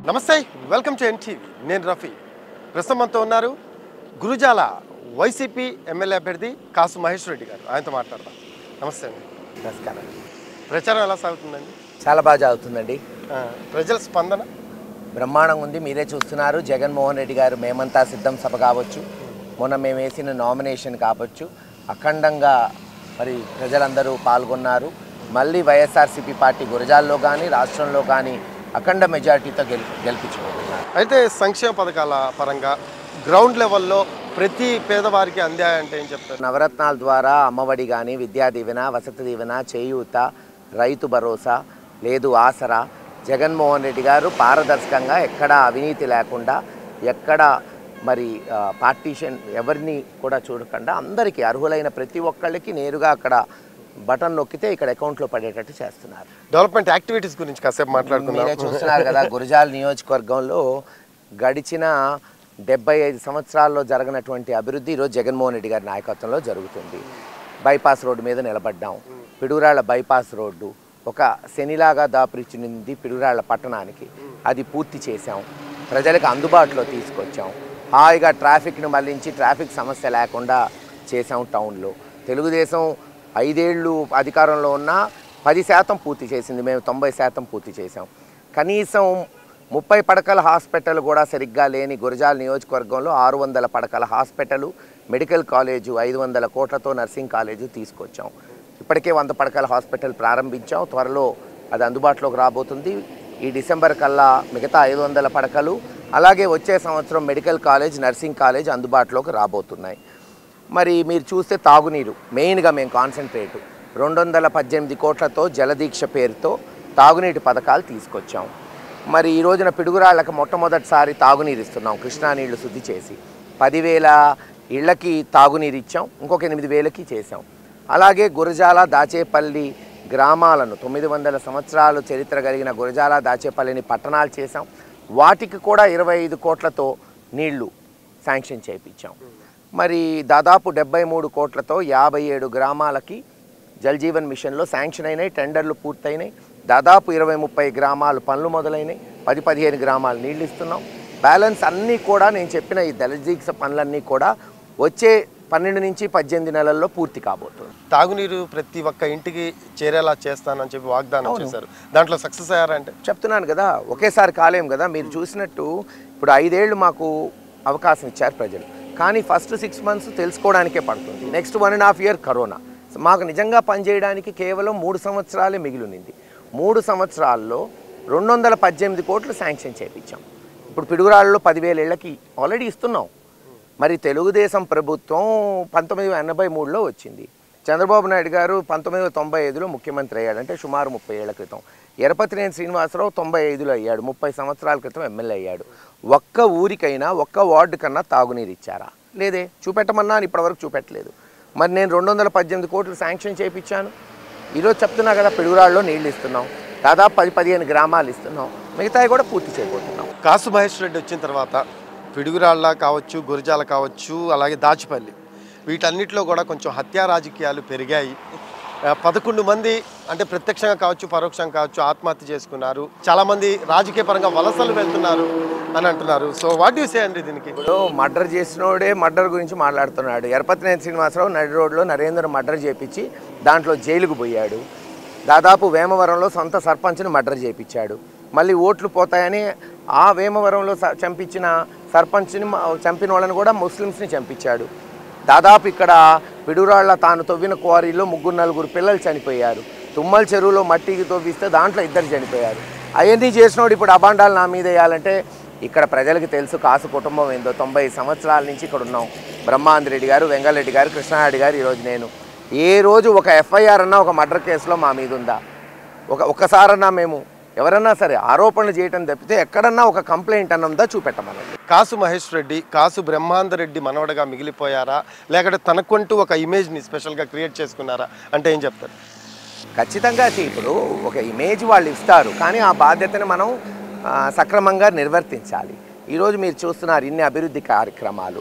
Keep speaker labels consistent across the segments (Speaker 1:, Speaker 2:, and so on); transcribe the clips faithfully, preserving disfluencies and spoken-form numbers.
Speaker 1: నమస్తే, welcome to NTV. నేను రఫీ. ప్రస్తుతం మనతో ఉన్నారు గురజాల వైసీపీ ఎమ్మెల్యే అభ్యర్థి కాసు మహేష్ రెడ్డి గారు. ఆయనతో మాట్లాడదాం. నమస్తే అండి.
Speaker 2: నమస్కారం.
Speaker 1: ప్రచారం ఎలా సాగుతుందండి?
Speaker 2: చాలా బాగా సాగుతుందండి.
Speaker 1: ప్రజల స్పందన
Speaker 2: బ్రహ్మాండంగా ఉంది. మీరే చూస్తున్నారు. జగన్మోహన్ రెడ్డి గారు మేమంతా సిద్ధం సభ కావచ్చు, మొన్న మేము వేసిన నామినేషన్ కావచ్చు, అఖండంగా మరి ప్రజలందరూ పాల్గొన్నారు. మళ్ళీ వైఎస్ఆర్సీపీ పార్టీ గురజాల్లో కానీ రాష్ట్రంలో కానీ అఖండ మెజార్టీతో గెలి గెలిపించుకుంటున్నారు.
Speaker 1: అయితే సంక్షేమ పథకాల పరంగా గ్రౌండ్ లెవెల్లో ప్రతి పేదవారికి అందాయంటే ఏం చెప్తారు?
Speaker 2: నవరత్నాల ద్వారా అమ్మఒడి కానీ, విద్యా దీవెన, వసతి దీవెన, చేయూత, రైతు భరోసా, లేదు ఆసరా, జగన్మోహన్ రెడ్డి గారు పారదర్శకంగా ఎక్కడ అవినీతి లేకుండా, ఎక్కడ మరి పార్టీషన్ ఎవరిని కూడా చూడకుండా అందరికీ అర్హులైన ప్రతి ఒక్కళ్ళకి నేరుగా అక్కడ బటన్ నొక్కితే ఇక్కడ అకౌంట్లో పడేటట్టు చేస్తున్నారు.
Speaker 1: డెవలప్మెంట్ యాక్టివిటీస్ గురించి కాసేపు మాట్లాడుకుందాం.
Speaker 2: మీరే చూస్తున్నారు కదా, గురజాల నియోజకవర్గంలో గడిచిన డెబ్బై ఐదు సంవత్సరాల్లో జరగనటువంటి అభివృద్ధి ఈరోజు జగన్మోహన్ రెడ్డి గారి నాయకత్వంలో జరుగుతుంది. బైపాస్ రోడ్డు మీద నిలబడ్డాం. పిడుగురాళ్ల బైపాస్ రోడ్డు ఒక శనిలాగా దాపురిచ్చింది పిడుగురాళ్ల పట్టణానికి. అది పూర్తి చేశాం, ప్రజలకు అందుబాటులో తీసుకొచ్చాం. హాయిగా ట్రాఫిక్ను మళ్లించి ట్రాఫిక్ సమస్య లేకుండా చేసాం. టౌన్లో తెలుగుదేశం ఐదేళ్లు అధికారంలో ఉన్న పది శాతం పూర్తి చేసింది, మేము తొంభై శాతం పూర్తి చేసాం. కనీసం ముప్పై పడకల హాస్పిటల్ కూడా సరిగ్గా లేని గురజాల నియోజకవర్గంలో ఆరు వందల పడకల హాస్పిటలు, మెడికల్ కాలేజు, ఐదు వందల కోట్లతో నర్సింగ్ కాలేజు తీసుకొచ్చాం. ఇప్పటికే వంద పడకల హాస్పిటల్ ప్రారంభించాం. త్వరలో అది అందుబాటులోకి రాబోతుంది. ఈ డిసెంబర్ కల్లా మిగతా ఐదు వందల పడకలు, అలాగే వచ్చే సంవత్సరం మెడికల్ కాలేజ్, నర్సింగ్ కాలేజ్ అందుబాటులోకి రాబోతున్నాయి. మరి మీరు చూస్తే తాగునీరు మెయిన్గా మేము కాన్సన్ట్రేటు రెండు వందల పద్దెనిమిది కోట్లతో జలదీక్ష పేరుతో తాగునీటి పథకాలు తీసుకొచ్చాం. మరి ఈ రోజున పిడుగురాళ్లకు మొట్టమొదటిసారి తాగునీరు ఇస్తున్నాం. కృష్ణా నీళ్లు శుద్ధి చేసి పదివేల ఇళ్లకి తాగునీరు ఇచ్చాం, ఇంకొక ఎనిమిది వేలకి చేసాం. అలాగే గురజాల దాచేపల్లి గ్రామాలను తొమ్మిది వందల సంవత్సరాలు చరిత్ర కలిగిన గురజాల దాచేపల్లిని పట్టణాలు చేసాం. వాటికి కూడా ఇరవై ఐదు కోట్లతో నీళ్లు శాంక్షన్ చేయించాం. మరి దాదాపు డెబ్బై మూడు కోట్లతో యాభై ఏడు గ్రామాలకి జల్ జీవన్ మిషన్లో శాంక్షన్ అయినాయి, టెండర్లు పూర్తయినాయి. దాదాపు ఇరవై ముప్పై గ్రామాలు పనులు మొదలైనాయి. పది పదిహేను గ్రామాలు నీళ్ళు ఇస్తున్నాం. బ్యాలెన్స్ అన్నీ కూడా నేను చెప్పిన ఈ జలదీక్ష పనులన్నీ కూడా వచ్చే పన్నెండు నుంచి పద్దెనిమిది నెలల్లో పూర్తి కాబోతుంది.
Speaker 1: తాగునీరు ప్రతి ఒక్క ఇంటికి చేరేలా చేస్తానని చెప్పి వాగ్దానం చేశారు. దాంట్లో సక్సెస్ అయ్యారంటే?
Speaker 2: చెప్తున్నాను కదా, ఒకేసారి కాలేం కదా. మీరు చూసినట్టు ఇప్పుడు ఐదేళ్లు మాకు అవకాశం ఇచ్చారు ప్రజలు, కానీ ఫస్ట్ సిక్స్ మంత్స్ తెలుసుకోవడానికే పడుతుంది. Next one and half year corona. మాకు నిజంగా పనిచేయడానికి కేవలం మూడు సంవత్సరాలే మిగిలింది. మూడు సంవత్సరాల్లో రెండు వందల పద్దెనిమిది కోట్లు శాంక్షన్ చేయించాం. ఇప్పుడు పిడుగురాళ్ళలో పదివేల ఇళ్లకి ఆల్రెడీ ఇస్తున్నాం. మరి తెలుగుదేశం ప్రభుత్వం పంతొమ్మిది వందల ఎనభై మూడులో వచ్చింది. చంద్రబాబు నాయుడు గారు పంతొమ్మిది వందల తొంభై ఐదులో ముఖ్యమంత్రి అయ్యాడు, అంటే సుమారు ముప్పై ఏళ్ల క్రితం. ఎరపతినేని శ్రీనివాసరావు తొంభై ఐదులో అయ్యాడు, ముప్పై సంవత్సరాల క్రితం ఎమ్మెల్యే అయ్యాడు. ఒక్క ఊరికైనా ఒక్క వార్డు కన్నా తాగునీరు ఇచ్చారా? లేదే. చూపెట్టమన్నా ఇప్పటివరకు చూపెట్టలేదు. మరి నేను రెండు వందల పద్దెనిమిది కోట్లు శాంక్షన్ చేయించాను. ఈరోజు చెప్తున్నా కదా, పిడుగురాళ్ళలో నీళ్ళు ఇస్తున్నాం, దాదాపు పది పదిహేను గ్రామాలు ఇస్తున్నాం, మిగతాయి కూడా పూర్తి చేయబోతున్నాం.
Speaker 1: కాసు మహేష్ రెడ్డి వచ్చిన తర్వాత పిడుగురాళ్ళ కావచ్చు, గురజాల కావచ్చు, అలాగే దాచిపల్లి, వీటన్నిటిలో కూడా కొంచెం హత్యా రాజకీయాలు పెరిగాయి. పదకొండు మంది అంటే ప్రత్యక్షంగా కావచ్చు, పరోక్షంగా కావచ్చు ఆత్మహత్య చేసుకున్నారు. చాలామంది రాజకీయ పరంగా వలసలు వెళ్తున్నారు అని అంటున్నారు. సో వాట్ యూ సే అండి దీనికి?
Speaker 2: ఇప్పుడు మర్డర్ చేసినోడే మర్డర్ గురించి మాట్లాడుతున్నాడు. ఎరపతినేని శ్రీనివాసరావు నడి రోడ్లో నరేంద్ర మర్డర్ చేయించి దాంట్లో జైలుకు పోయాడు. దాదాపు వేమవరంలో సొంత సర్పంచ్ని మర్డర్ చేయించాడు. మళ్ళీ ఓట్లు పోతాయని ఆ వేమవరంలో చంపించిన సర్పంచ్ని చంపిన వాళ్ళని కూడా ముస్లిమ్స్ని చంపించాడు. దాదాపు ఇక్కడ పిడుగురాళ్ల తాను తవ్విన క్వారీలో ముగ్గురు నలుగురు పిల్లలు చనిపోయారు. తుమ్మల చెరువులో మట్టికి తవ్విస్తే దాంట్లో ఇద్దరు చనిపోయారు. అవన్నీ చేసినోడు ఇప్పుడు అబాండాలు నా మీద వేయాలంటే ఇక్కడ ప్రజలకు తెలుసు కాసు కుటుంబం ఏందో. తొంభై సంవత్సరాల నుంచి ఇక్కడ ఉన్నాం. బ్రహ్మాందరెడ్డి గారు, వెంగళరెడ్డి గారు, కృష్ణారెడ్డి గారు, ఈరోజు నేను. ఏ రోజు ఒక ఎఫ్ఐఆర్ అన్నా ఒక మర్డర్ కేసులో మా మీద ఉందా? ఒక ఒక్కసారన్నా మేము ఎవరన్నా సరే ఆరోపణలు చేయటం తప్పితే ఎక్కడన్నా ఒక కంప్లైంట్ అన్న ఉందా? చూపెట్టమనండి.
Speaker 1: కాసు మహేష్ రెడ్డి కాసు బ్రహ్మాందరెడ్డి మనవడగా మిగిలిపోయారా, లేకపోతే తనకంటూ ఒక ఇమేజ్ని స్పెషల్గా క్రియేట్ చేసుకున్నారా అంటే ఏం చెప్తారు?
Speaker 2: ఖచ్చితంగా ఇప్పుడు ఒక ఇమేజ్ వాళ్ళు ఇస్తారు, కానీ ఆ బాధ్యతను మనం సక్రమంగా నిర్వర్తించాలి. ఈరోజు మీరు చూస్తున్నారు ఇన్ని అభివృద్ధి కార్యక్రమాలు.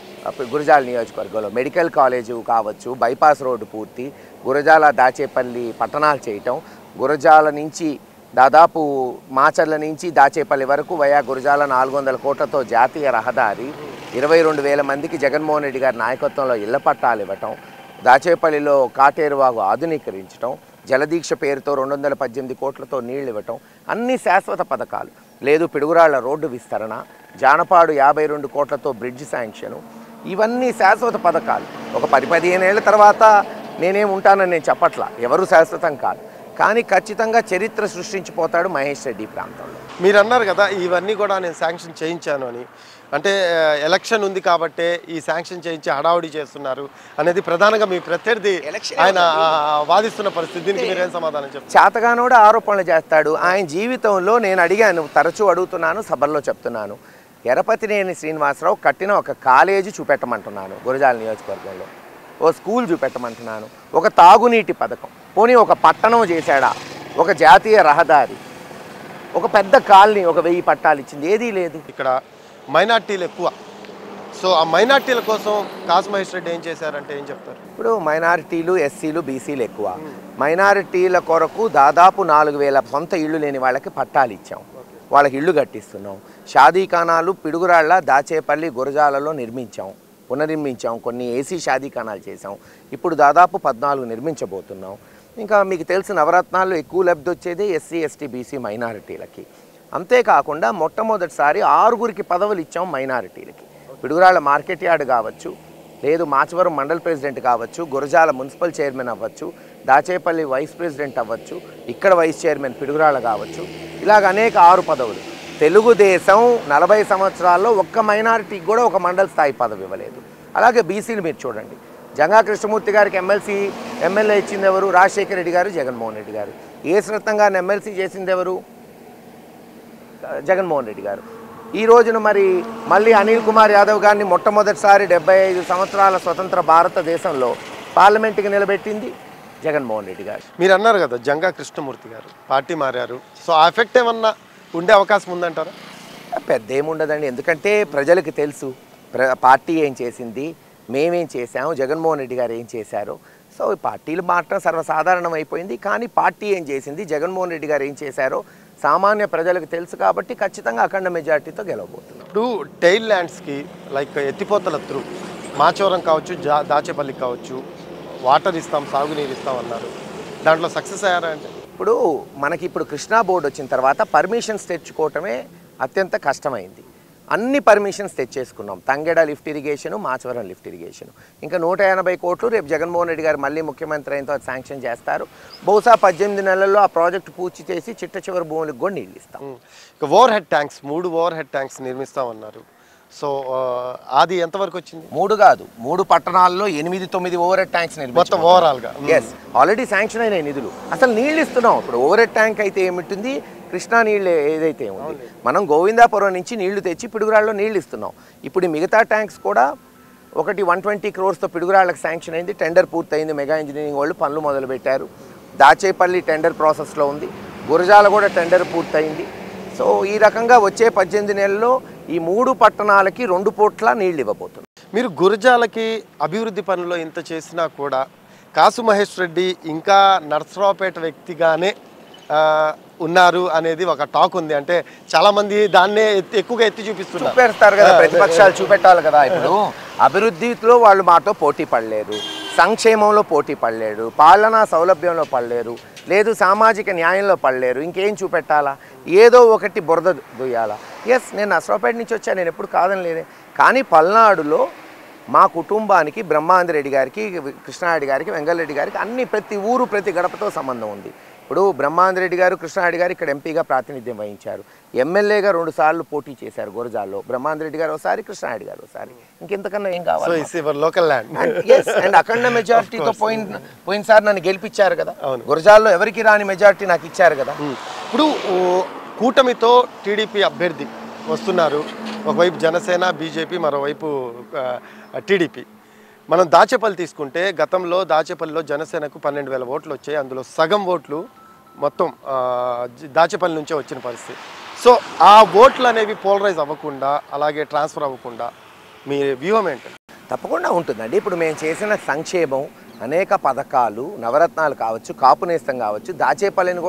Speaker 2: గురజాల నియోజకవర్గంలో మెడికల్ కాలేజు కావచ్చు, బైపాస్ రోడ్డు పూర్తి, గురజాల దాచేపల్లి పట్టణాలు చేయటం, గురజాల నుంచి దాదాపు మాచర్ల నుంచి దాచేపల్లి వరకు వయా గురజాల నాలుగు వందల కోట్లతో జాతీయ రహదారి, ఇరవై రెండు వేల మందికి జగన్మోహన్ రెడ్డి గారి నాయకత్వంలో ఇళ్ల పట్టాలు ఇవ్వటం, దాచేపల్లిలో కాటేరువాగు ఆధునీకరించడం, జలదీక్ష పేరుతో రెండు వందల పద్దెనిమిది కోట్లతో నీళ్లు ఇవ్వటం, అన్ని శాశ్వత పథకాలు. లేదు పిడుగురాళ్ల రోడ్డు విస్తరణ, జానపాడు యాభై రెండు కోట్లతో బ్రిడ్జ్ శాంక్షను, ఇవన్నీ శాశ్వత పథకాలు. ఒక పది పదిహేను ఏళ్ళ తర్వాత నేనేం ఉంటానని నేను చెప్పట్లా, ఎవరు శాశ్వతం కాదు. కానీ ఖచ్చితంగా చరిత్ర సృష్టించిపోతాడు మహేష్ రెడ్డి ప్రాంతంలో.
Speaker 1: మీరు అన్నారు కదా ఇవన్నీ కూడా నేను శాంక్షన్ చేయించాను అని, అంటే ఎలక్షన్ ఉంది కాబట్టే ఈ శాంక్షన్ చేయించి హడావుడి చేస్తున్నారు అనేది ప్రధానంగా మీ ప్రత్యర్థి ఆయన వాదిస్తున్న పరిస్థితి. దీనికి మీరేం సమాధానం చెప్తారు?
Speaker 2: చేతగానోడు ఆరోపణలు చేస్తాడు. ఆయన జీవితంలో నేను అడిగాను, తరచూ అడుగుతున్నాను, సభల్లో చెప్తున్నాను, ఎరపతినేని శ్రీనివాసరావు కట్టిన ఒక కాలేజీ చూపెట్టమంటున్నాను గురజాల నియోజకవర్గంలో, ఓ స్కూల్ చూపెట్టమంటున్నాను, ఒక తాగునీటి పథకం, పోనీ ఒక పట్టణం చేశాడా, ఒక జాతీయ రహదారి, ఒక పెద్ద కాలనీ, ఒక వెయ్యి పట్టాలు ఇచ్చింది, ఏదీ లేదు.
Speaker 1: ఇక్కడ మైనార్టీలు ఎక్కువ, సో ఆ మైనార్టీల కోసం కాసు మహేష్ రెడ్డి ఏం చేశారంటే ఏం చెప్తారు?
Speaker 2: ఇప్పుడు మైనారిటీలు, ఎస్సీలు, బీసీలు ఎక్కువ. మైనారిటీల కొరకు దాదాపు నాలుగు వేల సొంత ఇళ్ళు లేని వాళ్ళకి పట్టాలు ఇచ్చాం, వాళ్ళకి ఇళ్ళు కట్టిస్తున్నాం. షాదీఖానాలు పిడుగురాళ్ళ, దాచేపల్లి, గురజాలలో నిర్మించాం, పునర్నిర్మించాం. కొన్ని ఏసీ షాదీఖానాలు చేసాం. ఇప్పుడు దాదాపు పద్నాలుగు నిర్మించబోతున్నాం. ఇంకా మీకు తెలిసిన నవరత్నాల్లో ఎక్కువ లబ్ధి వచ్చేది ఎస్సీ, ఎస్టీ, బీసీ మైనారిటీలకి. అంతేకాకుండా మొట్టమొదటిసారి ఆరుగురికి పదవులు ఇచ్చాం మైనారిటీలకి. పిడుగురాళ్ళ మార్కెట్ యార్డ్ కావచ్చు, లేదు మాచవరం మండల్ ప్రెసిడెంట్ కావచ్చు, గురజాల మున్సిపల్ చైర్మన్ అవ్వచ్చు, దాచేపల్లి వైస్ ప్రెసిడెంట్ అవ్వచ్చు, ఇక్కడ వైస్ చైర్మన్ పిడుగురాళ్ళ కావచ్చు, ఇలాగ అనేక ఆరు పదవులు. తెలుగుదేశం నలభై సంవత్సరాల్లో ఒక్క మైనారిటీకి కూడా ఒక మండల స్థాయి పదవి ఇవ్వలేదు. అలాగే బీసీలు మీరు చూడండి, జంగా కృష్ణమూర్తి గారికి ఎమ్మెల్సీ ఎమ్మెల్యే ఇచ్చింది ఎవరు? రాజశేఖర రెడ్డి గారు, జగన్మోహన్ రెడ్డి గారు. ఏ శ్రద్ధం గారిని ఎమ్మెల్సీ చేసింది ఎవరు? జగన్మోహన్ రెడ్డి గారు. ఈ రోజున మరి మళ్ళీ అనిల్ కుమార్ యాదవ్ గారిని మొట్టమొదటిసారి డెబ్బై ఐదు సంవత్సరాల స్వతంత్ర భారతదేశంలో పార్లమెంట్కి నిలబెట్టింది జగన్మోహన్ రెడ్డి గారు.
Speaker 1: మీరు అన్నారు కదా జంగా కృష్ణమూర్తి గారు పార్టీ మారారు, సో ఆ ఎఫెక్ట్ ఏమన్నా ఉండే అవకాశం ఉందంటారా?
Speaker 2: పెద్ద ఏముండదండి, ఎందుకంటే ప్రజలకు తెలుసు ప్ర పార్టీ ఏం చేసింది, మేమేం చేసాము, జగన్మోహన్ రెడ్డి గారు ఏం చేశారో. సో పార్టీలు మాత్రం సర్వసాధారణం అయిపోయింది. కానీ పార్టీ ఏం చేసింది, జగన్మోహన్ రెడ్డి గారు ఏం చేశారో సామాన్య ప్రజలకు తెలుసు కాబట్టి ఖచ్చితంగా అఖండ మెజార్టీతో గెలవబోతున్నాం.
Speaker 1: ఇప్పుడు టైల్ ల్యాండ్స్కి లైక్ ఎత్తిపోతల త్రూ మాచవరం కావచ్చు, జా దాచేపల్లి కావచ్చు, వాటర్ ఇస్తాం, సాగునీరు ఇస్తాం అన్నారు. దాంట్లో సక్సెస్ అయ్యారా అంటే?
Speaker 2: ఇప్పుడు మనకి ఇప్పుడు కృష్ణా బోర్డు వచ్చిన తర్వాత పర్మిషన్స్ తెచ్చుకోవటమే అత్యంత కష్టమైంది. అన్ని పర్మిషన్స్ తెచ్చేసుకున్నాం. Tangeda lift irrigation, Machavaram lift irrigation. ఇంకా నూట ఎనభై కోట్లు రేపు జగన్మోహన్ రెడ్డి గారు మళ్ళీ ముఖ్యమంత్రి అయిన తర్వాత శాంక్షన్ చేస్తారు. బహుశా పద్దెనిమిది నెలల్లో ఆ ప్రాజెక్టు పూర్తి చేసి చిట్ట చివరి భూములకు కూడా నీళ్ళు ఇస్తాం.
Speaker 1: ఇక ఓవర్ హెడ్ ట్యాంక్స్, మూడు ఓవర్ హెడ్ ట్యాంక్స్ నిర్మిస్తామన్నారు. సో అది ఎంతవరకు వచ్చింది?
Speaker 2: మూడు కాదు, మూడు పట్టణాల్లో ఎనిమిది తొమ్మిది ఓవర్ హెడ్ ట్యాంక్స్
Speaker 1: మొత్తం ఓవరాల్గా.
Speaker 2: ఎస్, ఆల్రెడీ శాంక్షన్ అయిన నిధులు. అసలు నీళ్ళు ఇస్తున్నాం. ఇప్పుడు ఓవర్ హెడ్ ట్యాంక్ అయితే ఏమిటి, కృష్ణా నీళ్ళు ఏదైతే ఉంది, మనం గోవిందాపురం నుంచి నీళ్లు తెచ్చి పిడుగురాళ్ళలో నీళ్ళు ఇస్తున్నాం. ఇప్పుడు మిగతా ట్యాంక్స్ కూడా ఒకటి వన్ ట్వంటీ క్రోర్స్తో పిడుగురాళ్ళకి శాంక్షన్ అయింది. టెండర్ పూర్తయింది. మెగా ఇంజనీరింగ్ వాళ్ళు పనులు మొదలుపెట్టారు. దాచేపల్లి టెండర్ ప్రాసెస్లో ఉంది. గురజాల కూడా టెండర్ పూర్తయింది. సో ఈ రకంగా వచ్చే పద్దెనిమిది నెలల్లో ఈ మూడు పట్టణాలకి రెండు పూట్ల నీళ్ళు ఇవ్వబోతుంది.
Speaker 1: మీరు గురజాలకి అభివృద్ధి పనుల్లో ఇంత చేసినా కూడా కాసు మహేష్ రెడ్డి ఇంకా నర్సరావుపేట వ్యక్తిగానే ఉన్నారు అనేది ఒక టాక్ ఉంది. అంటే చాలా మంది దాన్నే ఎక్కువగా ఎత్తి చూపిస్తున్నారు.
Speaker 2: చూపెడతారు కదా, ప్రతిపక్షాలు చూపెట్టాలి కదా. ఇప్పుడు అభివృద్ధిలో వాళ్ళు మాతో పోటీ పడలేరు, సంక్షేమంలో పోటీ పడలేరు, పాలనా సౌలభ్యంలో పడలేరు, లేదు సామాజిక న్యాయంలో పడలేరు. ఇంకేం చూపెట్టాలా? ఏదో ఒకటి బురద దుయ్యాలా? ఎస్, నేను నర్సరావుపేట నుంచి వచ్చాను, నేను ఎప్పుడు కాదని లేదే. కానీ పల్నాడులో మా కుటుంబానికి బ్రహ్మాందరెడ్డి గారికి, కృష్ణారెడ్డి గారికి, వెంగళరెడ్డి గారికి అన్ని ప్రతి ఊరు ప్రతి గడపతో సంబంధం ఉంది. ఇప్పుడు బ్రహ్మాందరెడ్డి గారు, కృష్ణారెడ్డి గారు ఇక్కడ ఎంపీగా ప్రాతినిధ్యం వహించారు. ఎమ్మెల్యేగా రెండు సార్లు పోటీ చేశారు గురజాల్లో. బ్రహ్మాందరెడ్డి గారు ఒకసారి, కృష్ణారెడ్డి గారు ఒకసారి. ఇంకెంతకన్నా ఏం కావాలి?
Speaker 1: Local land.
Speaker 2: అండ్ అఖండ మెజారిటీతో పోయిన పోయినసారి నన్ను గెలిపించారు కదా. గురజాల్లో ఎవరికి రాని మెజారిటీ నాకు ఇచ్చారు కదా.
Speaker 1: ఇప్పుడు కూటమితో టీడీపీ అభ్యర్థి వస్తున్నారు. ఒకవైపు జనసేన, బీజేపీ, మరోవైపు టీడీపీ. మనం దాచేపల్లి తీసుకుంటే గతంలో దాచేపల్లిలో జనసేనకు పన్నెండు వేల ఓట్లు వచ్చాయి. అందులో సగం ఓట్లు మొత్తం దాచేపల్లి నుంచే వచ్చిన పరిస్థితి. సో ఆ ఓట్లు అనేవి పోలరైజ్ అవ్వకుండా, అలాగే ట్రాన్స్ఫర్ అవ్వకుండా మీ వ్యూహం ఏంటి?
Speaker 2: తప్పకుండా ఉంటుందండి. ఇప్పుడు మేము చేసిన సంక్షేమం, అనేక పథకాలు, నవరత్నాలు కావచ్చు, కాపు నేస్తం కావచ్చు, దాచేపల్లిని కూడా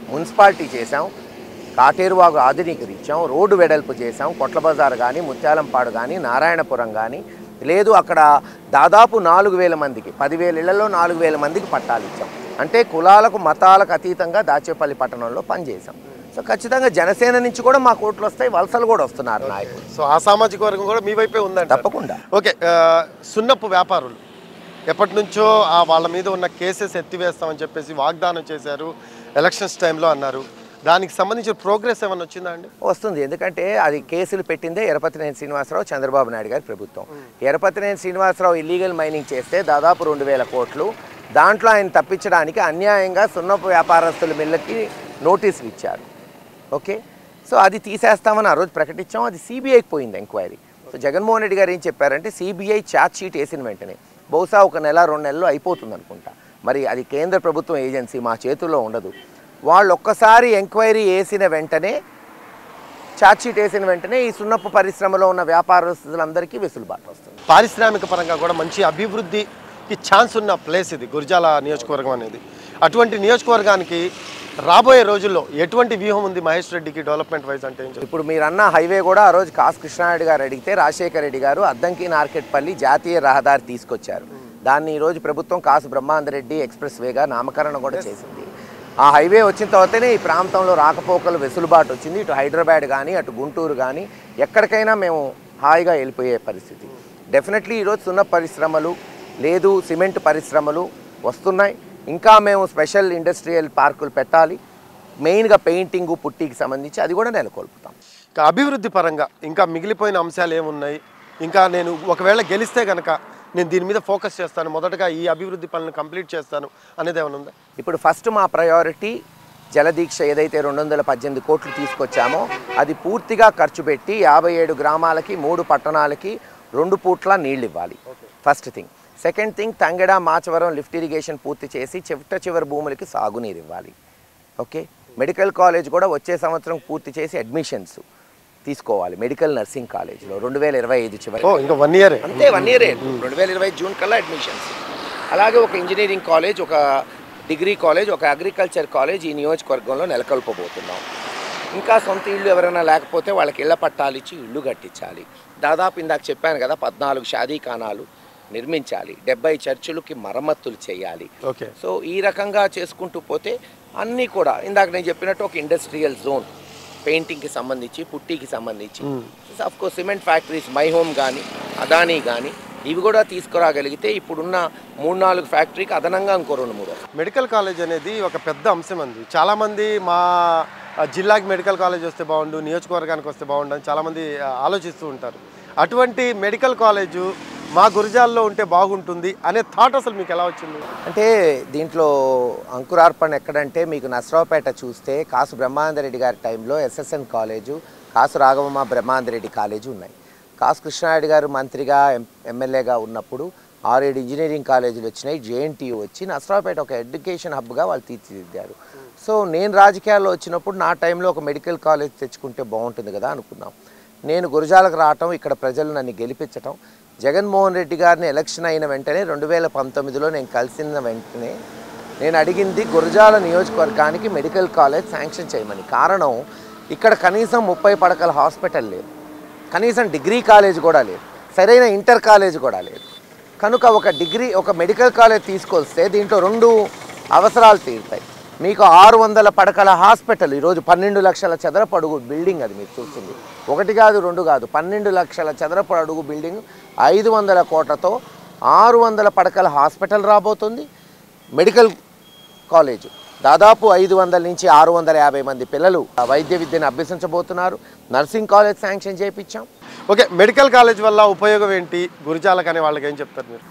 Speaker 2: మున్సిపాలిటీ చేసాం, కాటేరువాగు ఆధునీకరించాం, రోడ్డు వెడల్పు చేసాం, కొట్ల బజార్ కానీ, ముత్యాలంపాడు కానీ, నారాయణపురం కానీ, లేదు అక్కడ దాదాపు నాలుగు వేల మందికి పదివేల ఇళ్లలో నాలుగు వేల మందికి పట్టాలు ఇచ్చాం. అంటే కులాలకు మతాలకు అతీతంగా దాచేపల్లి పట్టణంలో పనిచేసాం. సో ఖచ్చితంగా జనసేన నుంచి కూడా మా కోట్లు వస్తాయి, వలసలు కూడా వస్తున్నారు నాయకులు.
Speaker 1: సో ఆ సామాజిక వర్గం కూడా మీ వైపే ఉందండి.
Speaker 2: తప్పకుండా.
Speaker 1: ఓకే, సున్నపు వ్యాపారులు ఎప్పటి నుంచో వాళ్ళ మీద ఉన్న కేసెస్ ఎత్తివేస్తామని చెప్పేసి వాగ్దానం చేశారు, ఎలక్షన్స్ టైంలో అన్నారు. దానికి సంబంధించిన ప్రోగ్రెస్ ఏమైనా వచ్చిందా అండి?
Speaker 2: వస్తుంది. ఎందుకంటే అది కేసులు పెట్టిందే ఎరపతినేని శ్రీనివాసరావు, చంద్రబాబు నాయుడు గారి ప్రభుత్వం. ఎరపతినేని శ్రీనివాసరావు ఇల్లీగల్ మైనింగ్ చేస్తే దాదాపు రెండు వేల కోట్లు, దాంట్లో ఆయన తప్పించడానికి అన్యాయంగా సున్నపు వ్యాపారస్తుల మిల్లకి నోటీసులు ఇచ్చారు. ఓకే, సో అది తీసేస్తామని ఆ రోజు ప్రకటించాం. అది సిబిఐకి పోయింది ఎంక్వైరీ. సో జగన్మోహన్ రెడ్డి గారు ఏం చెప్పారంటే సిబిఐ ఛార్జ్ షీట్ వేసిన వెంటనే బహుశా ఒక నెల రెండు నెలల్లో అయిపోతుంది అనుకుంటా. మరి అది కేంద్ర ప్రభుత్వం ఏజెన్సీ, మా చేతుల్లో ఉండదు. వాళ్ళు ఒక్కసారి ఎంక్వైరీ వేసిన వెంటనే, ఛార్జ్షీట్ వేసిన వెంటనే ఈ సున్నపు పరిశ్రమలో ఉన్న వ్యాపారస్తులందరికీ వెసులుబాటు వస్తుంది.
Speaker 1: పారిశ్రామిక పరంగా కూడా మంచి అభివృద్ధికి ఛాన్స్ ఉన్న ప్లేస్ ఇది గురిజాల నియోజకవర్గం అనేది. అటువంటి నియోజకవర్గానికి రాబోయే రోజుల్లో ఎటువంటి వ్యూహం ఉంది మహేష్ రెడ్డికి డెవలప్మెంట్ వైజ్ అంటే ఏం?
Speaker 2: ఇప్పుడు మీరు అన్న హైవే కూడా ఆ రోజు కాసు కృష్ణారెడ్డి గారు అడిగితే రాజశేఖర రెడ్డి గారు అద్దంకి నార్కెట్పల్లి జాతీయ రహదారి తీసుకొచ్చారు. దాన్ని ఈరోజు ప్రభుత్వం కాసు బ్రహ్మాందరెడ్డి ఎక్స్ప్రెస్ వేగా నామకరణం కూడా చేసింది. ఆ హైవే వచ్చిన తర్వాతనే ఈ ప్రాంతంలో రాకపోకలు వెసులుబాటు వచ్చింది. ఇటు హైదరాబాద్ కానీ, అటు గుంటూరు కానీ, ఎక్కడికైనా మేము హాయిగా వెళ్ళిపోయే పరిస్థితి. డెఫినెట్లీ ఈరోజు సున్న పరిశ్రమలు, లేదు సిమెంట్ పరిశ్రమలు వస్తున్నాయి. ఇంకా మేము స్పెషల్ ఇండస్ట్రియల్ పార్కులు పెట్టాలి. మెయిన్గా పెయింటింగు, పుట్టికి సంబంధించి అది కూడా నెలకొల్పుతాం.
Speaker 1: ఇంకా అభివృద్ధి పరంగా ఇంకా మిగిలిపోయిన అంశాలు ఏమున్నాయి? ఇంకా నేను ఒకవేళ గెలిస్తే కనుక నేను దీని మీద ఫోకస్ చేస్తాను, మొదటగా ఈ అభివృద్ధి పనులను కంప్లీట్ చేస్తాను అనేది ఏమైనా ఉందా?
Speaker 2: ఇప్పుడు ఫస్ట్ మా ప్రయారిటీ జలదీక్ష ఏదైతే రెండు వందల పద్దెనిమిది కోట్లు తీసుకొచ్చామో అది పూర్తిగా ఖర్చు పెట్టి యాభై ఏడు గ్రామాలకి, మూడు పట్టణాలకి రెండు పూట్ల నీళ్ళు ఇవ్వాలి. First thing. Second thing, Tangeda, Machavaram lift irrigation పూర్తి చేసి చిట్ట చివరి భూములకి సాగునీరు ఇవ్వాలి. ఓకే, మెడికల్ కాలేజ్ కూడా వచ్చే సంవత్సరం పూర్తి చేసి అడ్మిషన్స్ తీసుకోవాలి. మెడికల్ నర్సింగ్ కాలేజ్లో రెండు వేల ఇరవై ఐదు చివరి,
Speaker 1: ఇంకా వన్ ఇయర్
Speaker 2: అంతే, వన్ ఇయర్ రెండు వేల ఇరవై జూన్ కల్లా అడ్మిషన్స్. అలాగే ఒక ఇంజనీరింగ్ కాలేజ్, ఒక డిగ్రీ కాలేజ్, ఒక అగ్రికల్చర్ కాలేజ్ ఈ నియోజకవర్గంలో నెలకొల్పబోతున్నాం. ఇంకా సొంత ఇళ్ళు ఎవరైనా లేకపోతే వాళ్ళకి ఇళ్ల పట్టాలు ఇచ్చి ఇళ్ళు కట్టించాలి. దాదాపు ఇందాక చెప్పాను కదా, పద్నాలుగు షాదీఖానాలు నిర్మించాలి, డెబ్బై చర్చిలకి మరమ్మతులు చేయాలి.
Speaker 1: ఓకే,
Speaker 2: సో ఈ రకంగా చేసుకుంటూ పోతే అన్నీ కూడా ఇందాక నేను చెప్పినట్టు ఒక ఇండస్ట్రియల్ జోన్, పెయింటింగ్కి సంబంధించి, పుట్టికి సంబంధించి, of course cement factories, my home కానీ, అదానీ కానీ, ఇవి కూడా తీసుకురాగలిగితే ఇప్పుడున్న మూడు నాలుగు ఫ్యాక్టరీకి అదనంగా ఇంకో రెండు మూడు.
Speaker 1: మెడికల్ కాలేజ్ అనేది ఒక పెద్ద అంశం అంది. చాలామంది మా జిల్లాకి మెడికల్ కాలేజ్ వస్తే బాగుండు, నియోజకవర్గానికి వస్తే బాగుండు అని చాలామంది ఆలోచిస్తూ ఉంటారు. అటువంటి మెడికల్ కాలేజు మా గురిజాల్లో ఉంటే బాగుంటుంది అనే థాట్ అసలు మీకు ఎలా వచ్చింది?
Speaker 2: అంటే దీంట్లో అంకురార్పణ ఎక్కడంటే, మీకు నసరావుపేట చూస్తే కాసు బ్రహ్మానందరెడ్డి గారి టైంలో SSN college, Kasu Raghavamma Brahmananda Reddy college ఉన్నాయి. కాసు కృష్ణారెడ్డి గారు మంత్రిగా ఎమ్మెల్యేగా ఉన్నప్పుడు ఆరేడు ఇంజనీరింగ్ కాలేజీలు వచ్చినాయి, జేఎన్టీయూ వచ్చి నసరావుపేట ఒక ఎడ్యుకేషన్ హబ్గా వాళ్ళు తీర్చిదిద్దారు. సో నేను రాజకీయాల్లో వచ్చినప్పుడు నా టైంలో ఒక మెడికల్ కాలేజ్ తెచ్చుకుంటే బాగుంటుంది కదా అనుకున్నాం. నేను గురజాలకు రావటం, ఇక్కడ ప్రజలు నన్ను గెలిపించటం, జగన్మోహన్ రెడ్డి గారిని ఎలక్షన్ అయిన వెంటనే రెండు వేల పంతొమ్మిదిలో నేను కలిసిన వెంటనే నేను అడిగింది గురజాల నియోజకవర్గానికి మెడికల్ కాలేజ్ శాంక్షన్ చేయమని. కారణం, ఇక్కడ కనీసం ముప్పై పడకల హాస్పిటల్ లేదు, కనీసం డిగ్రీ కాలేజ్ కూడా లేదు, సరైన ఇంటర్ కాలేజ్ కూడా లేదు. కనుక ఒక డిగ్రీ ఒక మెడికల్ కాలేజ్ తీసుకొస్తే దీంట్లో రెండు అవసరాలు తీరుతాయి. మీకు ఆరు వందల పడకల హాస్పిటల్, ఈరోజు పన్నెండు లక్షల చదరపు అడుగు బిల్డింగ్, అది మీరు చూస్తుంది, ఒకటి కాదు రెండు కాదు, పన్నెండు లక్షల చదరపు అడుగు బిల్డింగ్, ఐదు వందల కోట్లతో ఆరు వందల పడకల హాస్పిటల్ రాబోతుంది. మెడికల్ కాలేజు దాదాపు ఐదు వందల నుంచి ఆరు వందల యాభై మంది పిల్లలు వైద్య విద్యను అభ్యసించబోతున్నారు. నర్సింగ్ కాలేజ్ శాంక్షన్ చేయించాం.
Speaker 1: ఓకే, మెడికల్ కాలేజ్ వల్ల ఉపయోగం ఏంటి గురిజాలకు అనే వాళ్ళకి ఏం చెప్తారు మీరు?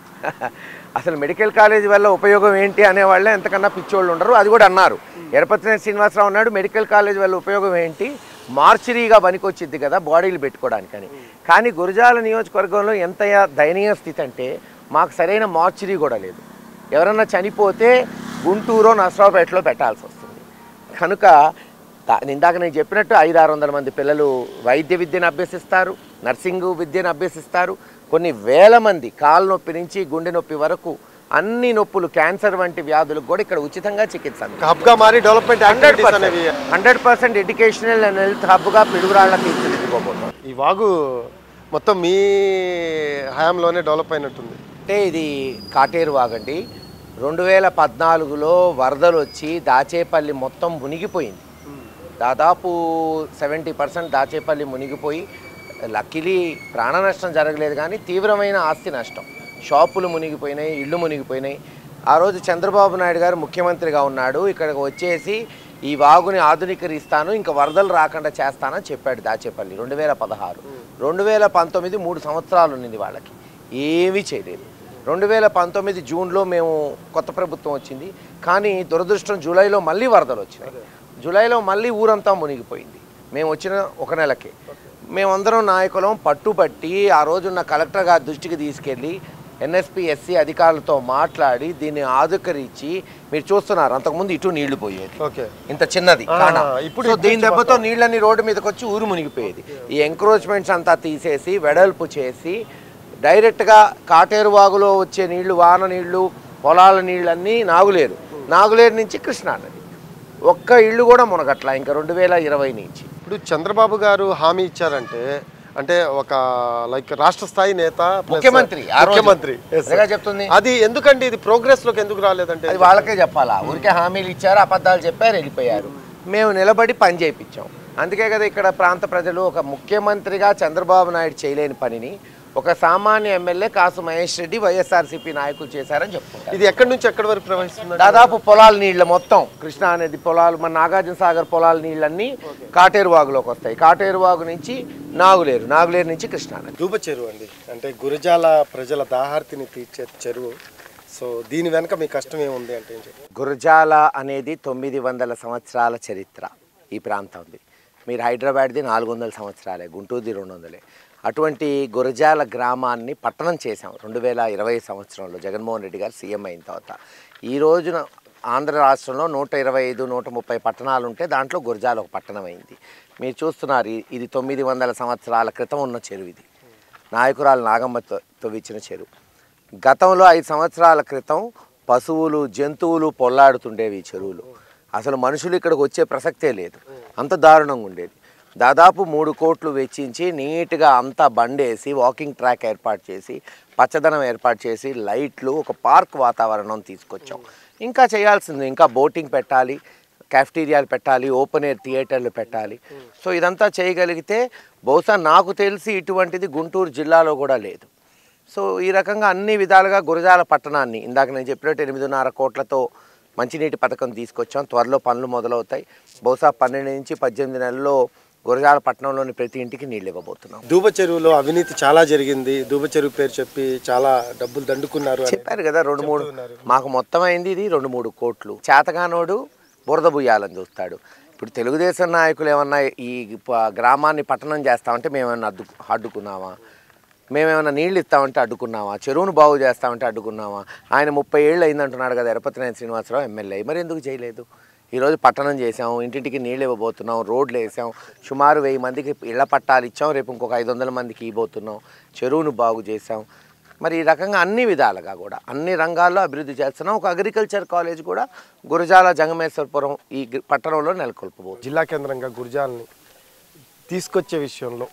Speaker 2: అసలు మెడికల్ కాలేజ్ వల్ల ఉపయోగం ఏంటి అనేవాళ్ళే ఎంతకన్నా పిచ్చోళ్ళు ఉండరు. అది కూడా అన్నారు. ఎరపతినేని శ్రీనివాసరావు అన్నాడు, మెడికల్ కాలేజ్ వల్ల ఉపయోగం ఏంటి, మార్చరీగా పనికొచ్చిద్ది కదా బాడీలు పెట్టుకోవడానికని. కానీ గురజాల నియోజకవర్గంలో ఎంత దయనీయ స్థితి అంటే, మాకు సరైన మార్చరీ కూడా లేదు. ఎవరన్నా చనిపోతే గుంటూరు, నసరావుపేటలో పెట్టాల్సి వస్తుంది. కనుక ఇందాక నేను చెప్పినట్టు ఐదు ఆరు వందల మంది పిల్లలు వైద్య విద్యను అభ్యసిస్తారు, నర్సింగ్ విద్యను అభ్యసిస్తారు. కొన్ని వేల మంది కాలు నొప్పి నుంచి గుండె నొప్పి వరకు అన్ని నొప్పులు, క్యాన్సర్ వంటి వ్యాధులకు కూడా ఇక్కడ ఉచితంగా చికిత్స
Speaker 1: హబ్గా మారి డెవలప్మెంట్ యాక్టివిటీస్ అనేవి
Speaker 2: hundred percent educational and health హబ్గా పిడుగురాళ్ళ తీర్చిదిద్దుకోబోతాం.
Speaker 1: ఈ వాగు మొత్తం మీ హయాంలోనే డెవలప్ అయినట్టుంది.
Speaker 2: అంటే ఇది కాటేరు వాగండి. రెండు వేల పద్నాలుగులో వరదలు వచ్చి దాచేపల్లి మొత్తం మునిగిపోయింది. దాదాపు సెవెంటీ పర్సెంట్ దాచేపల్లి మునిగిపోయి, లక్కీలీ ప్రాణ నష్టం జరగలేదు కానీ తీవ్రమైన ఆస్తి నష్టం, షాపులు మునిగిపోయినాయి, ఇళ్ళు మునిగిపోయినాయి. ఆ రోజు చంద్రబాబు నాయుడు గారు ముఖ్యమంత్రిగా ఉన్నాడు. ఇక్కడికి వచ్చేసి ఈ వాగుని ఆధునీకరిస్తాను, ఇంకా వరదలు రాకుండా చేస్తానని చెప్పాడు దాచేపల్లి రెండు వేల పదహారు. రెండు వేల పంతొమ్మిది మూడు సంవత్సరాలు ఉన్నది వాళ్ళకి, ఏమీ చేయలేదు. రెండు వేల పంతొమ్మిది జూన్లో మేము కొత్త ప్రభుత్వం వచ్చింది, కానీ దురదృష్టం జూలైలో మళ్ళీ వరదలు వచ్చినాయి. జూలైలో మళ్ళీ ఊరంతా మునిగిపోయింది మేము వచ్చిన ఒక నెలకే. మేమందరం నాయకులం పట్టుబట్టి ఆ రోజున్న కలెక్టర్ గారి దృష్టికి తీసుకెళ్ళి ఎన్ఎస్పి ఎస్సీ అధికారులతో మాట్లాడి దీన్ని ఆధుకరించి, మీరు చూస్తున్నారు అంతకుముందు ఇటు నీళ్లు పోయేది, ఇంత చిన్నది ఇప్పుడు దీని దెబ్బతో నీళ్ళని రోడ్డు మీదకి వచ్చి ఊరు మునిగిపోయేది. ఈ ఎంక్రోచ్మెంట్స్ అంతా తీసేసి వెడల్పు చేసి డైరెక్ట్గా కాటేరు వాగులో వచ్చే నీళ్లు, వాన నీళ్లు, పొలాల నీళ్ళన్నీ నాగులేరు, నాగులేరు నుంచి కృష్ణా నది, ఒక్క ఇళ్ళు కూడా మునగట్ల ఇంకా రెండు వేల ఇరవై నుంచి.
Speaker 1: ఇప్పుడు చంద్రబాబు గారు హామీ ఇచ్చారంటే, అంటే ఒక లైక్ రాష్ట్ర స్థాయి నేత,
Speaker 2: ముఖ్యమంత్రి
Speaker 1: ముఖ్యమంత్రి
Speaker 2: చెప్తుంది,
Speaker 1: అది ఎందుకండి ఇది ప్రోగ్రెస్ లోకి ఎందుకు రాలేదంటే
Speaker 2: అది వాళ్ళకే చెప్పాలా. ఊరికే హామీలు ఇచ్చారు, అబద్ధాలు చెప్పారు, వెళ్ళిపోయారు. మేము నిలబడి పని చేయించాం. అందుకే కదా ఇక్కడ ప్రాంత ప్రజలు ఒక ముఖ్యమంత్రిగా చంద్రబాబు నాయుడు చేయలేని పనిని ఒక సామాన్య ఎమ్మెల్యే కాసు మహేష్ రెడ్డి వైఎస్ఆర్సీపీ నాయకులు చేశారని చెప్పుకుంటారు.
Speaker 1: ఇది ఎక్కడి నుంచి ఎక్కడి వరకు ప్రవహిస్తుంది?
Speaker 2: దాదాపు పొలాల నీళ్ళ మొత్తం కృష్ణా నది పొలాలు, మన నాగార్జున సాగర్ పొలాల నీళ్ళన్నీ కాటేరు వాగులోకి వస్తాయి. కాటేరు వాగు నుంచి నాగులేరు, నాగులేరు నుంచి కృష్ణా నది.
Speaker 1: దూబ చెరువు అండి, అంటే గురజాల ప్రజల దాహార్తిని తీర్చే చెరువు. సో దీని వెనక మీ కష్టం ఏముంది అంటే?
Speaker 2: గురజాల అనేది తొమ్మిది వందల సంవత్సరాల చరిత్ర ఈ ప్రాంతంది. మీరు హైదరాబాద్ది నాలుగు వందల సంవత్సరాలే, గుంటూరుది రెండు వందలే. అటువంటి గురజాల గ్రామాన్ని పట్టణం చేశాం రెండు వేల ఇరవై సంవత్సరంలో జగన్మోహన్ రెడ్డి గారు సీఎం అయిన తర్వాత. ఈ రోజున ఆంధ్ర రాష్ట్రంలో నూట ఇరవై ఐదు నూట ముప్పై పట్టణాలు ఉంటే దాంట్లో గురజాల ఒక పట్టణం అయింది. మీరు చూస్తున్నారు, ఇది తొమ్మిది వందల సంవత్సరాల క్రితం ఉన్న చెరువు. ఇది నాయకురాలు నాగమ్మ తవ్వించిన చెరువు. గతంలో ఐదు సంవత్సరాల క్రితం పశువులు, జంతువులు పొల్లాడుతుండేవి ఈ చెరువులు. అసలు మనుషులు ఇక్కడికి వచ్చే ప్రసక్తే లేదు, అంత దారుణంగా ఉండేది. దాదాపు మూడు కోట్లు వెచ్చించి నీట్గా అంతా బండేసి వాకింగ్ ట్రాక్ ఏర్పాటు చేసి పచ్చదనం ఏర్పాటు చేసి లైట్లు, ఒక పార్క్ వాతావరణం తీసుకొచ్చాం. ఇంకా చేయాల్సింది, ఇంకా బోటింగ్ పెట్టాలి, క్యాఫ్టీరియాలు పెట్టాలి, ఓపెన్ ఎయిర్ థియేటర్లు పెట్టాలి. సో ఇదంతా చేయగలిగితే బహుశా నాకు తెలిసి ఇటువంటిది గుంటూరు జిల్లాలో కూడా లేదు. సో ఈ రకంగా అన్ని విధాలుగా గురజాల పట్టణాన్ని ఇందాక నేను చెప్పినట్టు ఎనిమిదిన్నర కోట్లతో మంచినీటి పథకం తీసుకొచ్చాం. త్వరలో పనులు మొదలవుతాయి. బహుశా పన్నెండు నుంచి పద్దెనిమిది నెలల్లో గురజాల పట్టణంలోని ప్రతి ఇంటికి నీళ్ళు ఇవ్వబోతున్నాం.
Speaker 1: దూబ చెరువులో అవినీతి చాలా జరిగింది, దూబ చెరువు పేరు చెప్పి చాలా డబ్బులు దండుకున్నారు
Speaker 2: చెప్పారు కదా. రెండు మూడు మాకు మొత్తం అయింది ఇది రెండు మూడు కోట్లు. చేతగానోడు బురద బుయ్యాలని చూస్తాడు. ఇప్పుడు తెలుగుదేశం నాయకులు ఏమన్నా ఈ గ్రామాన్ని పట్టణం చేస్తామంటే మేమేమన్నా అడ్డు అడ్డుకున్నామా? మేమేమన్నా నీళ్ళు ఇస్తామంటే అడ్డుకున్నామా? చెరువును బాగు చేస్తామంటే అడ్డుకున్నామా? ఆయన ముప్పై ఏళ్ళు అయిందంటున్నాడు కదా ఎరపతినేని శ్రీనివాసరావు ఎమ్మెల్యే, మరి ఎందుకు చేయలేదు? ఈరోజు పట్టణం చేసాం, ఇంటింటికి నీళ్ళు ఇవ్వబోతున్నాం, రోడ్లు వేసాం, సుమారు వెయ్యి మందికి ఇళ్ల పట్టాలు ఇచ్చాం, రేపు ఇంకొక ఐదు వందల మందికి ఇవ్వబోతున్నాం, చెరువును బాగు చేసాం. మరి ఈ రకంగా అన్ని విధాలుగా కూడా అన్ని రంగాల్లో అభివృద్ధి చేస్తున్నాం. ఒక అగ్రికల్చర్ కాలేజ్ కూడా గురజాల జంగమేశ్వరపురం ఈ పట్టణంలో నెలకొల్పబోతుంది.
Speaker 1: జిల్లా కేంద్రంగా గురజాలని తీసుకొచ్చే విషయంలో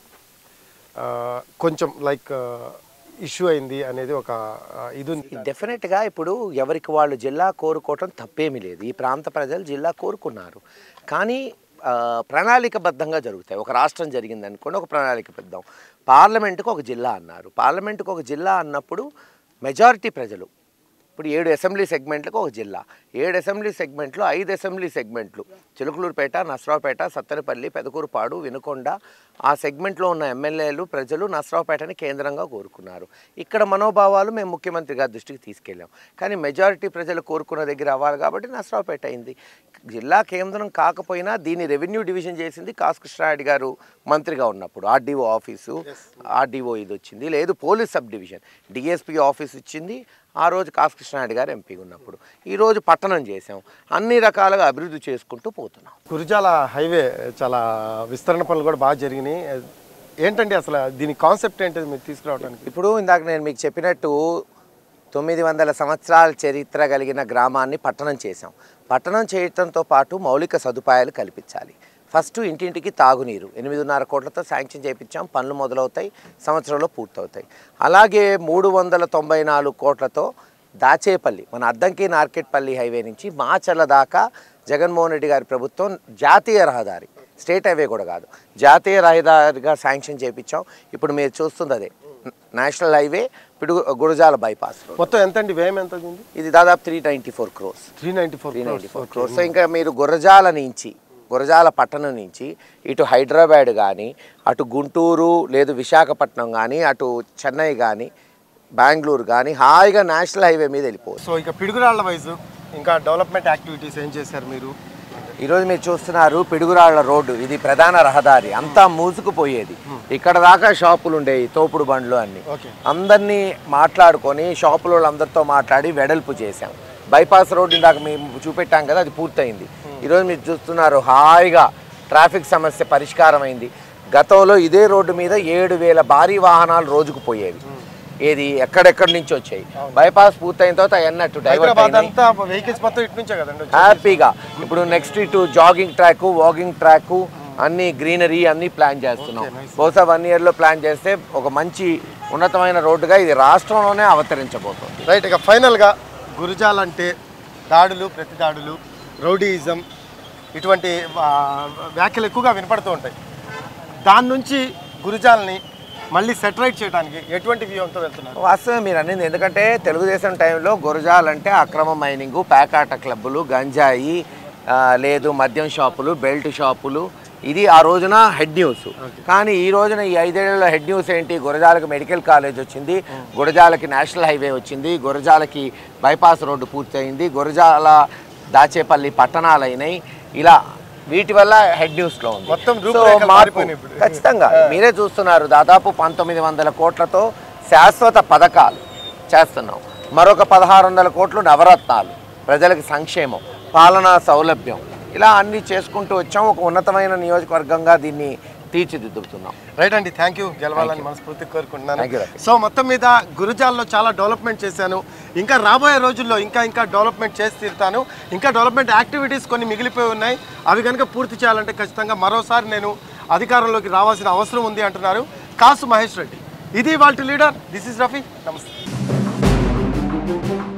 Speaker 1: కొంచెం లైక్ ఇష్యూ అయింది అనేది ఒక ఇది ఉంది.
Speaker 2: డెఫినెట్గా ఇప్పుడు ఎవరికి వాళ్ళు జిల్లా కోరుకోవటం తప్పేమీ లేదు. ఈ ప్రాంత ప్రజలు జిల్లా కోరుకున్నారు, కానీ ప్రణాళికబద్ధంగా జరుగుతాయి. ఒక రాష్ట్రం జరిగింది అనుకోండి, ఒక ప్రణాళికబద్ధం. పార్లమెంటుకు ఒక జిల్లా అన్నారు, పార్లమెంటుకు ఒక జిల్లా అన్నప్పుడు మెజారిటీ ప్రజలు, ఇప్పుడు ఏడు అసెంబ్లీ సెగ్మెంట్లకు ఒక జిల్లా, ఏడు అసెంబ్లీ సెగ్మెంట్లో ఐదు అసెంబ్లీ సెగ్మెంట్లు చిలుకలూరుపేట, నసరావుపేట, సత్తెనపల్లి, పెదకూరుపాడు, వినుకొండ, ఆ సెగ్మెంట్లో ఉన్న ఎమ్మెల్యేలు ప్రజలు నసరావుపేటని కేంద్రంగా కోరుకున్నారు. ఇక్కడ మనోభావాలు మేము ముఖ్యమంత్రి గారి దృష్టికి తీసుకెళ్ళాం, కానీ మెజారిటీ ప్రజలు కోరుకున్న దగ్గర అవ్వాలి కాబట్టి నసరావుపేట అయింది. జిల్లా కేంద్రం కాకపోయినా దీన్ని రెవెన్యూ డివిజన్ చేసింది కాసు కృష్ణారెడ్డి గారు మంత్రిగా ఉన్నప్పుడు. ఆర్డీఓ ఆఫీసు, ఆర్డీఓ ఇది వచ్చింది, లేదు police sub division, DSP office ఇచ్చింది ఆ రోజు కాసు కృష్ణారెడ్డి గారు ఎంపీ ఉన్నప్పుడు. ఈరోజు పట్టణం చేసాం, అన్ని రకాలుగా అభివృద్ధి చేసుకుంటూ పోతున్నాం.
Speaker 1: గురజాల హైవే చాలా విస్తరణ పనులు కూడా బాగా జరిగినాయి. ఏంటంటే అసలు దీని కాన్సెప్ట్ ఏంటది మీరు తీసుకురావడానికి?
Speaker 2: ఇప్పుడు ఇందాక నేను మీకు చెప్పినట్టు తొమ్మిది వందల సంవత్సరాల చరిత్ర కలిగిన గ్రామాన్ని పట్టణం చేశాం. పట్టణం చేయడంతో పాటు మౌలిక సదుపాయాలు కల్పించాలి. ఫస్ట్ ఇంటింటికి తాగునీరు ఎనిమిదిన్నర కోట్లతో శాంక్షన్ చేయించాం. పనులు మొదలవుతాయి, సంవత్సరంలో పూర్తవుతాయి. అలాగే మూడు వందల తొంభై నాలుగు కోట్లతో దాచేపల్లి మన అద్దంకి నార్కెట్పల్లి హైవే నుంచి మాచర్ల దాకా జగన్మోహన్ రెడ్డి గారి ప్రభుత్వం జాతీయ రహదారి, స్టేట్ హైవే కూడా కాదు, జాతీయ రహదారిగా శాంక్షన్ చేయించాం. ఇప్పుడు మీరు చూస్తుంది అదే నేషనల్ హైవే పిడుగు గురజాల బైపాస్.
Speaker 1: మొత్తం ఎంత అండి వ్యయం ఎంత?
Speaker 2: ఇది దాదాపు three ninety four crores
Speaker 1: three ninety four
Speaker 2: three ninety four crores. ఇంకా మీరు గురజాల నుంచి గురజాల పట్టణం నుంచి ఇటు హైదరాబాద్ కానీ, అటు గుంటూరు లేదు విశాఖపట్నం కానీ, అటు చెన్నై కానీ, బెంగళూరు కానీ హాయిగా నేషనల్ హైవే మీద వెళ్ళిపోవచ్చు.
Speaker 1: సో ఇక పిడుగురాళ్ల వైజ్ ఇంకా డెవలప్మెంట్ యాక్టివిటీస్ ఏం చేశారు మీరు?
Speaker 2: ఈరోజు మీరు చూస్తున్నారు పిడుగురాళ్ల రోడ్డు, ఇది ప్రధాన రహదారి, అంతా మూసుకుపోయేది. ఇక్కడ దాకా షాపులు ఉండేవి, తోపుడు బండ్లు అన్ని. అందరినీ మాట్లాడుకొని షాపుల వాళ్ళందరితో మాట్లాడి వెడల్పు చేశాం. బైపాస్ రోడ్డు ఇందాక మేము చూపెట్టాం కదా, అది పూర్తయింది. ఈరోజు మీరు చూస్తున్నారు హాయిగా ట్రాఫిక్ సమస్య పరిష్కారం అయింది. గతంలో ఇదే రోడ్డు మీద ఏడు వేల భారీ వాహనాలు రోజుకు పోయేవి. ఏది ఎక్కడెక్కడి నుంచి వచ్చాయి. బైపాస్ పూర్తయిన తర్వాత అన్నట్టు హ్యాపీగా ఇప్పుడు నెక్స్ట్ ఇటు జాగింగ్ ట్రాక్, వాకింగ్ ట్రాక్, అన్ని గ్రీనరీ అన్ని ప్లాన్ చేస్తున్నాం. బహుశా వన్ ఇయర్లో ప్లాన్ చేస్తే ఒక మంచి ఉన్నతమైన రోడ్డుగా ఇది రాష్ట్రంలోనే అవతరించబోతుంది.
Speaker 1: రైట్. ఇక ఫైనల్గా గురజాల అంటే దాడులు, ప్రతి దాడులు, రౌడీయిజం ఇటువంటి వ్యాఖ్యలు ఎక్కువగా వినపడుతూ ఉంటాయి. దాని నుంచి గురజాలని మళ్ళీ సెటరైట్ చేయడానికి ఎటువంటి వ్యూహంతో వెళ్తున్నారు?
Speaker 2: వాస్తవం మీరు అనేది, ఎందుకంటే తెలుగుదేశం టైంలో గురజాలంటే అక్రమ మైనింగు, పేకాట క్లబ్బులు, గంజాయి, లేదు మద్యం షాపులు, బెల్ట్ షాపులు, ఇది ఆ రోజున హెడ్ న్యూస్. కానీ ఈ రోజున ఈ ఐదేళ్లలో హెడ్ న్యూస్ ఏంటి? గురజాలకి మెడికల్ కాలేజ్ వచ్చింది, గురజాలకి నేషనల్ హైవే వచ్చింది, గురజాలకి బైపాస్ రోడ్డు పూర్తయింది, గురజాల దాచేపల్లి పట్టణాలు అయినాయి. ఇలా వీటి వల్ల హెడ్ న్యూస్లో ఉంది. ఖచ్చితంగా మీరే చూస్తున్నారు, దాదాపు పంతొమ్మిది వందల కోట్లతో శాశ్వత పథకాలు చేస్తున్నాం. మరొక పదహారు వందల కోట్లు నవరత్నాలు, ప్రజలకు సంక్షేమం, పాలనా సౌలభ్యం, ఇలా అన్నీ చేసుకుంటూ వచ్చాం. ఒక ఉన్నతమైన నియోజకవర్గంగా దీన్ని తీర్చిదిద్దుతున్నాం.
Speaker 1: రైట్ అండి, థ్యాంక్ యూ. గెలవాలని మనస్ఫూర్తిగా కోరుకుంటున్నాను. సో మొత్తం మీద గురజాల్లో చాలా డెవలప్మెంట్ చేశాను. ఇంకా రాబోయే రోజుల్లో ఇంకా ఇంకా డెవలప్మెంట్ చేసి తీరుతాను. ఇంకా డెవలప్మెంట్ యాక్టివిటీస్ కొన్ని మిగిలిపోయి ఉన్నాయి. అవి కనుక పూర్తి చేయాలంటే ఖచ్చితంగా మరోసారి నేను అధికారంలోకి రావాల్సిన అవసరం ఉంది అంటున్నారు కాసు మహేష్ రెడ్డి. ఇది వాళ్ళ లీడర్. This is Rafi. నమస్తే.